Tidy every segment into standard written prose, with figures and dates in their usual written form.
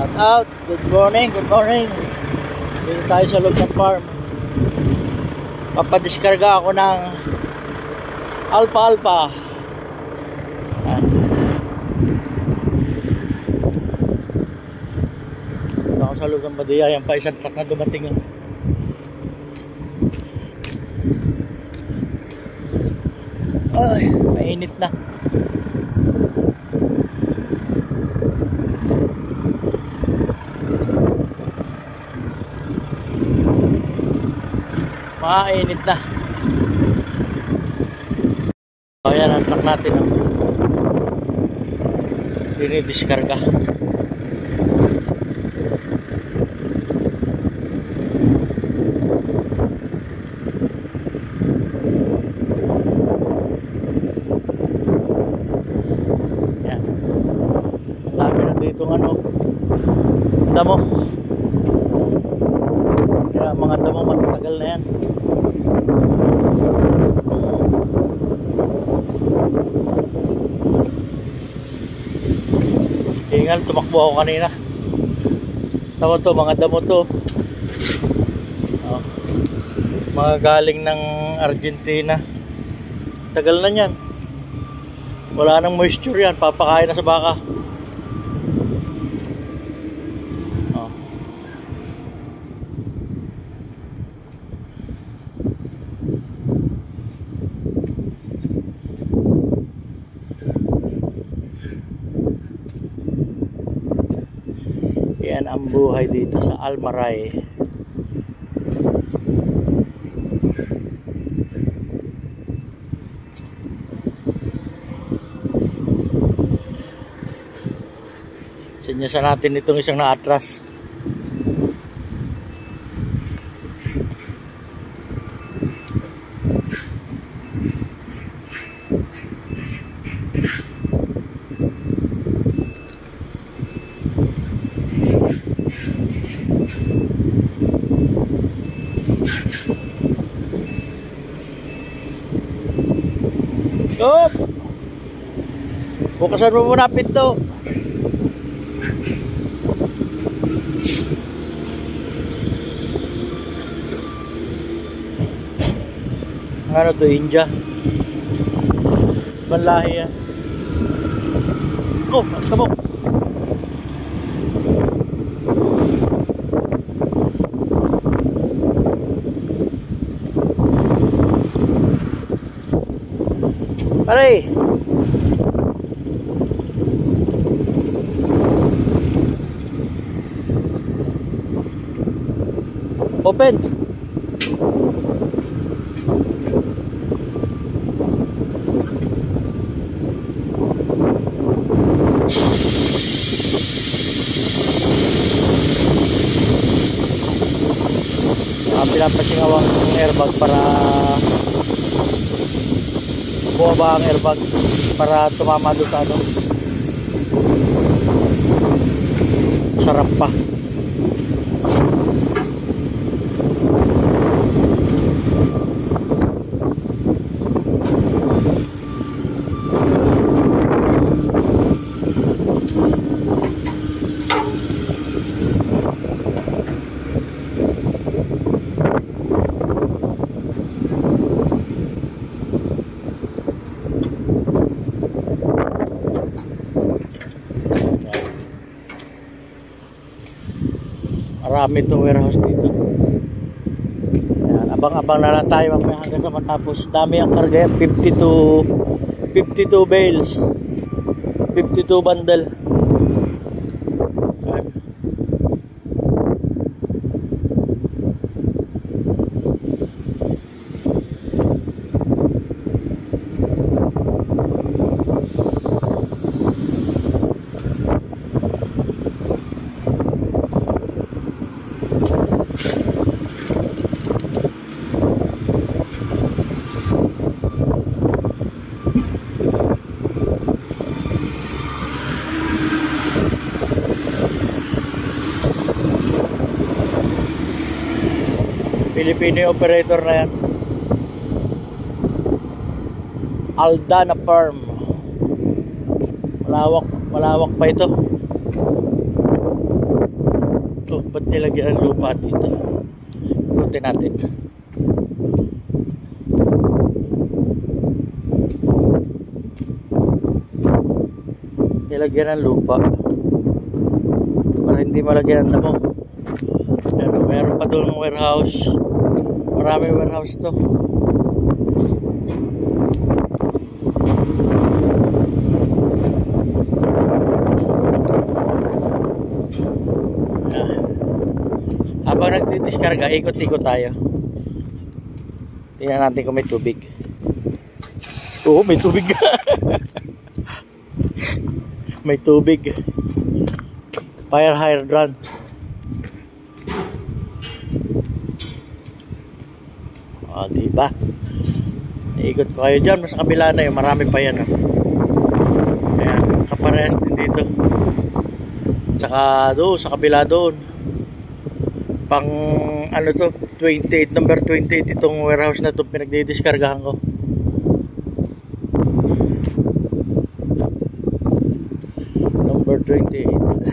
Shout out, good morning, good morning. Dito tayo sa loob ng farm. Papadiskarga ako ng alpa-alpa. Ako sa loob ng Badya, yan pa isang truck na dumating. Ay, mainit na. Mainit na. O yan ang truck natin. Dinidiskarga. Yan. Dami na dito ng ano, damo. Kaya mga damo matatagal na yan. Ingal, tumakbo ako kanina. Tama to, mga damo to. Oh. Mga galing ng Argentina. Tagal na yan. Wala nang moisture yan. Papakain na sa baka. Oh. Yan ang buhay dito sa Almaray. Sinyasan natin itong isang naatras. Stop! Bukasan mo muna pinto. Ano to, India? Banlahi yan. Oh, sabok. Pare. Open. Pinapasingawang airbag para bumaba ang airbag para tumama doon sa ano. Sarap pa. Marami itong warehouse dito. Abang-abang na lang tayo mamaya hanggang sa matapos. Dami ang karga yan. 52 bales, 52 bundle. Filipino operator na yan. Aldana Farm. Malawak pa ito. Oh, ba't nilagyan ang lupa dito? Ikutin natin. Nilagyan ng lupa para hindi malagyan ang damo. Ano, meron pa doon ng warehouse. Maraming warehouse to. Habang nagdidiskarga, ikot-ikot tayo. Tingnan natin kung may tubig. Oo, may tubig. May tubig. Fire hydrant. O, diba? Ikot ko kayo dyan. Mas kabila na yun. Marami pa yan. Ayan, kaparehas din dito. Tsaka doon, sa kabila doon. Pang ano to, 28, number 28 itong warehouse na itong pinagdidiskargahan ko. Number 28.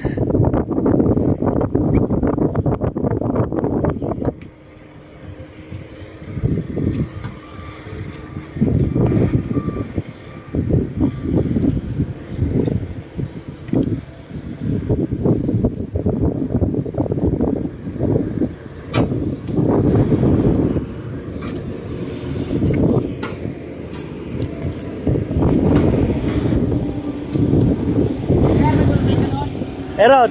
Meron.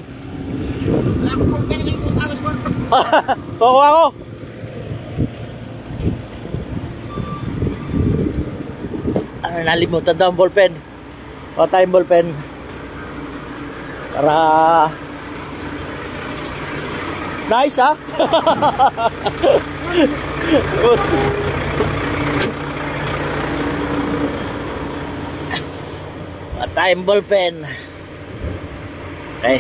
Kukuha ko. Nalimutan daw ang ballpen. Kuha tayong ballpen. Para nice ha. Kuha tayong ballpen. Okay.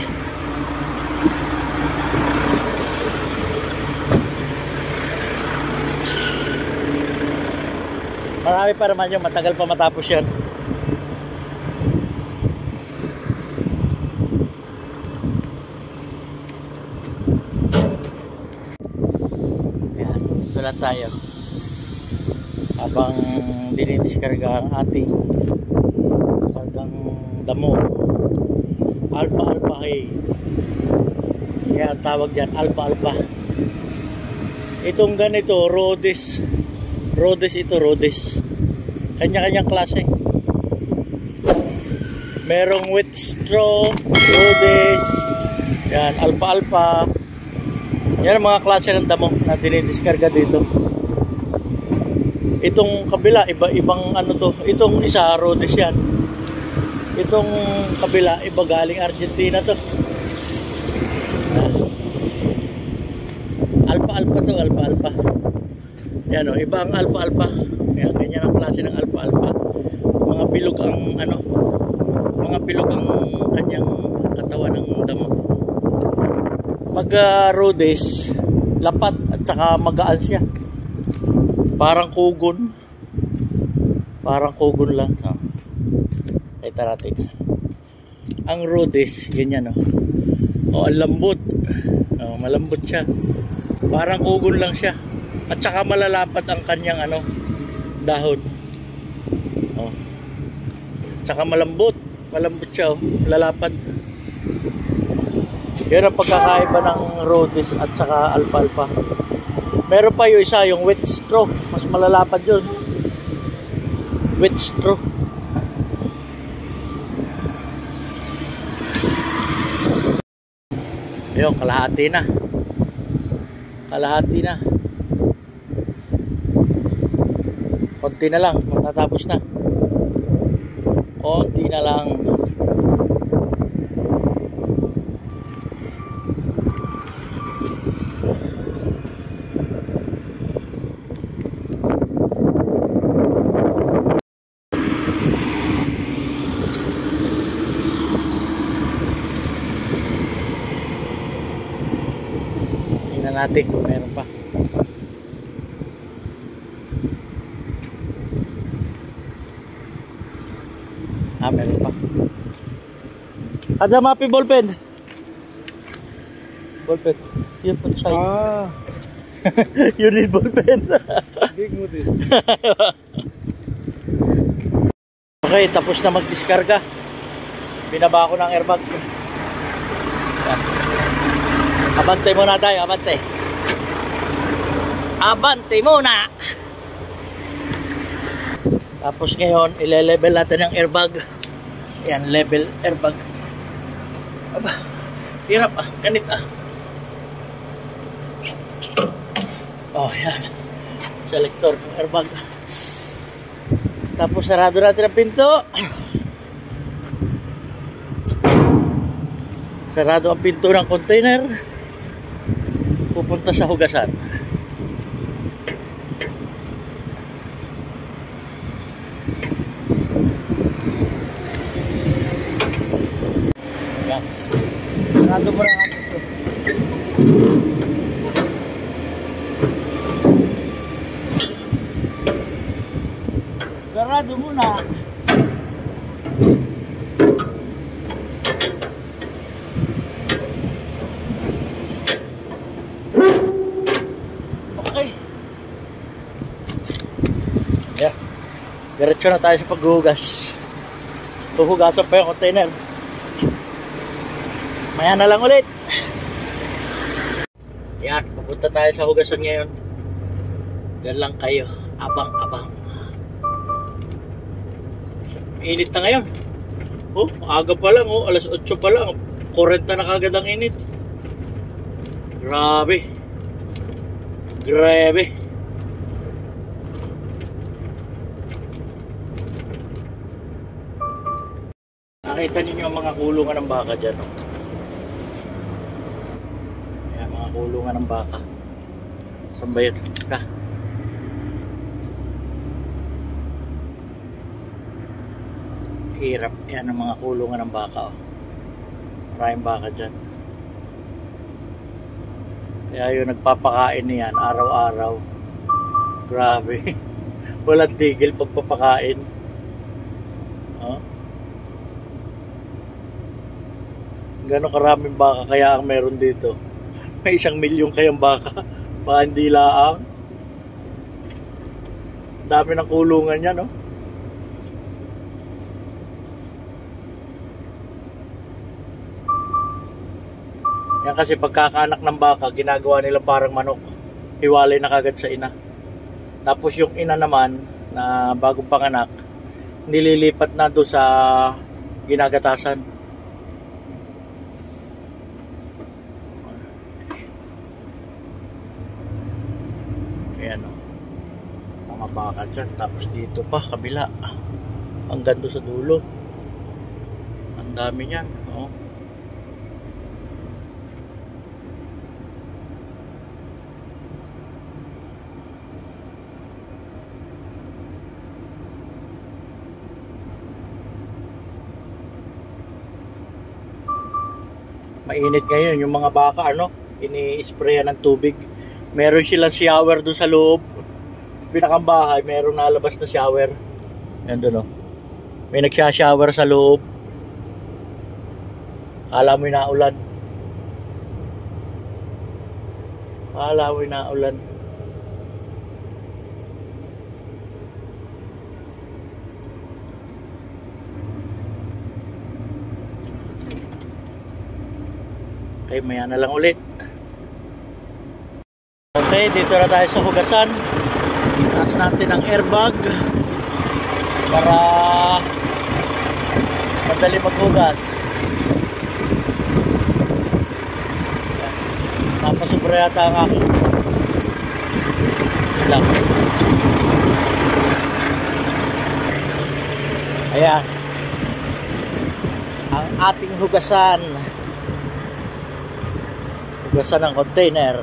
Marami pa naman yung matagal pa matapos yan. Yan, sulat tayo. Habang dinidiskarga ang ating kargang damo. Alpha hay. Yan tawag dyan, alpha. Itong ganito, Rhodes ito, Rhodes. Kanya-kanyang klase. Merong wet straw, Rhodes. Yan, alpha. Yan ang mga klase ng damo na dinidiskarga dito. Itong kabila, ibang ano to. Itong isa, Rhodes yan. Itong kabila, iba galing Argentina to. Alpha to, alpha. Yan o, iba ang alpha. Yan, ganyan ang klase ng alpha. Mga bilog ang ano, mga bilog ang kanyang katawan ng damo. Pag Rhodes, lapat at saka magaan siya. Parang kugon lang. So, ito natin. Ang Rhodes, ganyan o. O, ang lambot. O, malambot siya. Parang kugon lang siya. At saka malalapat ang kanyang ano, dahon. O. Tsaka malambot siya o. Lalapat. Yan ang pagkakaiba ng Rhodes at saka alfalfa. Meron pa yung isa, yung wet straw. Mas malalapad yun. Wet straw. Ayun, kalahati na. Konti na lang, matatapos na. Konti na lang. Tingnan natin kung meron pa. Meron pa. Ada mapi ballpen. Ballpen. Yun po side. Ah, You need ballpen. big mo din. Okay, tapos na mag-diskarga. Binaba ko ng airbag. Yan. Abante muna tayo, abante. Abante muna! Tapos ngayon, ile-level natin ang airbag. Yan, level airbag. Aba, hirap ganit Oh, yan. Selector ng airbag. Tapos sarado natin ang pinto. Sarado ang pinto ng container. Pupunta sa hugasan. Yan. Sarado mo lang ang pinto. Sarado muna. Okay. Yeah. Diretso na tayo sa paghuhugas. Huhugasan pa yung container. Maya na lang ulit. Yan. Pupunta tayo sa hugasan ngayon. Diyan lang kayo. Abang-abang. Init na ngayon. Oh, aga pa lang, oh, alas 8 pa lang. 40 na kagad ang init. Grabe. Grabe. Nakita niyo yung mga kulungan ng baka dyan, oh. Ayan, mga kulungan ng baka. Saan ba yun? Hirap. Yan ang mga kulungan ng baka, oh. Maraming baka dyan. Kaya yung nagpapakain niyan araw-araw. Grabe. Walang tigil pagpapakain. Oh. Gano'ng karaming baka kaya ang meron dito? May 1 milyon kayang baka. Baka hindi laang. Dami ng kulungan niya, no? Yan kasi pagkakaanak ng baka, ginagawa nila parang manok. Hiwalay na kagad sa ina. Tapos yung ina naman, na bagong panganak, nililipat na doon sa ginagatasan. Ayan, o. Mga baka dyan. Tapos dito pa, kabila. Hanggang doon sa dulo. Ang dami niyan, o. Mainit ngayon yung mga baka, ano, ini-sprayan ng tubig. Meron silang shower doon sa loob. Pinakang bahay, meron nalabas na shower. Yan doon, oh. May nagsha-shower sa loob. Akala mo inaulan. Akala mo inaulan. Okay, maya na lang ulit. Okay, dito na tayo sa hugasan. Taas natin ang airbag para madali maghugas. Napasubra yata ang aking lang. Ayan ang ating hugasan. Hugasan ng container.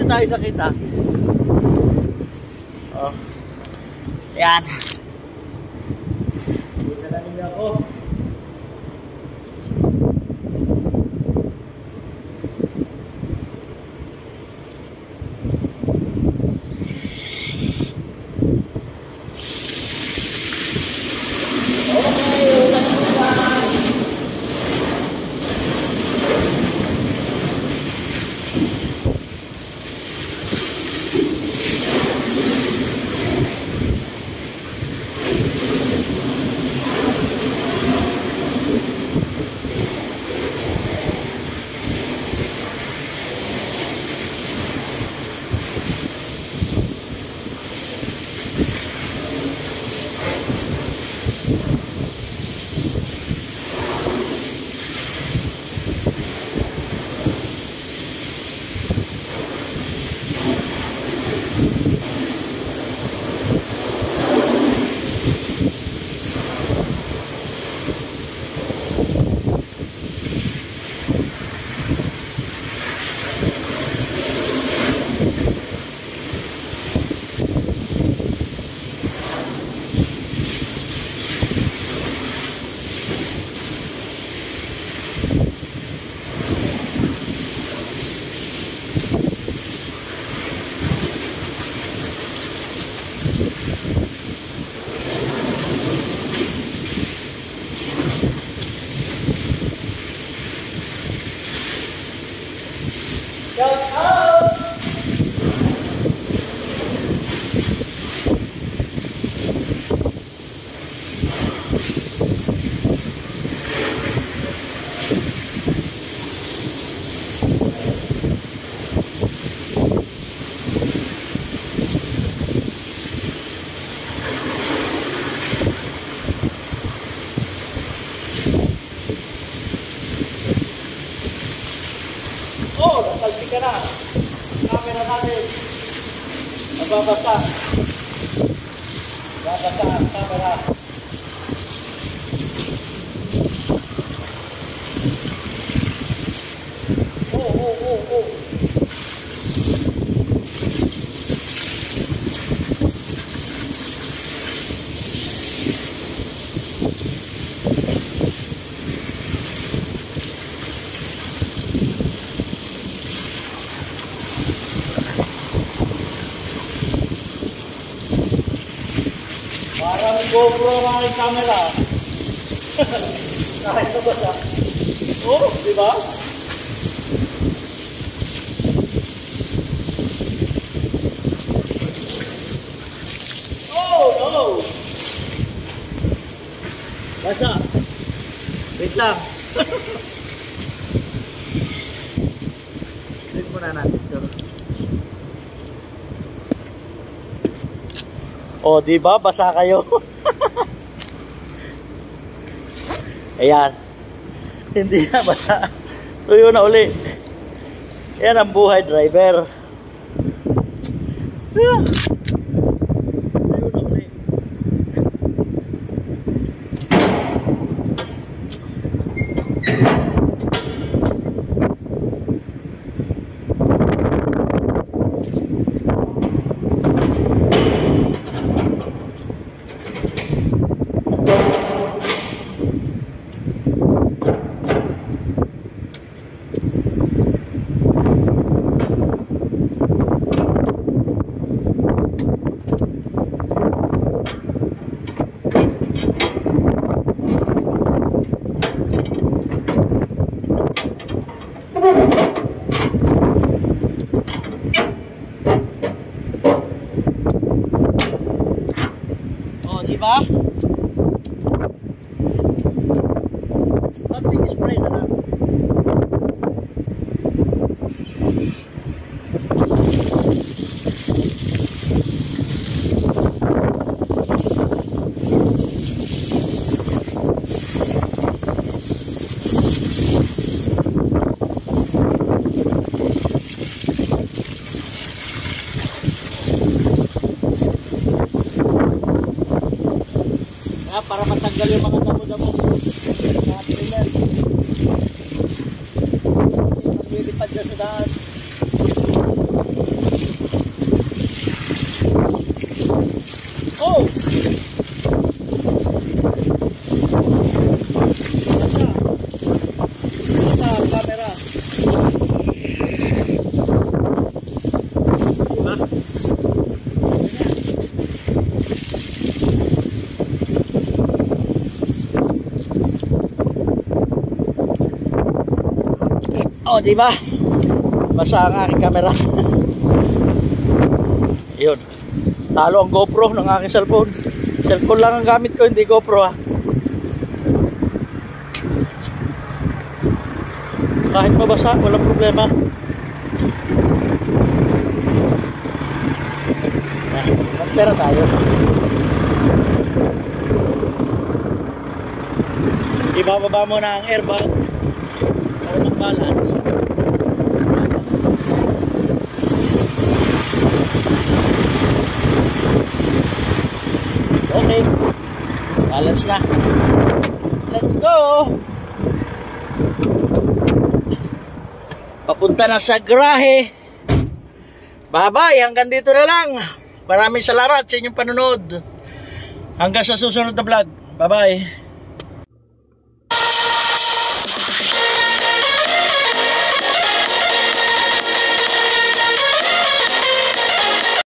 tayo sa kita. Oh. Yan. Dito na niyo ako. Oh, natalsik ka na. Camera natin. Nagbabasa. Babasa ang camera. Oh. Parang GoPro ang aking camera. Kahit nabasa. Oh, di ba? Oh, no! Basa. Wait lang. Wait muna natin ito. Oh, di ba? Basa kayo. Ayan. Hindi na basa. Tuyo na uli. Ayan ang buhay, driver. Tuyo na uli. Oh, di ba? Konting spray na lang. Para matanggal yung mga damo-damo sa trailer. Maglilipad dyan sa daan. Oh, di ba? Basa ang aking camera. Yun. Talo ang GoPro ng aking cellphone. Cellphone lang ang gamit ko, hindi GoPro ha. Kahit mabasa, walang problema. Magtera tayo. Ibababa mo na ang airbag para mag-balance. Okay, balance na. Let's go. Papunta na sa garahe. Bye bye, hanggang dito na lang. Maraming salamat sa inyong panunod. Hanggang sa susunod na vlog. Bye bye.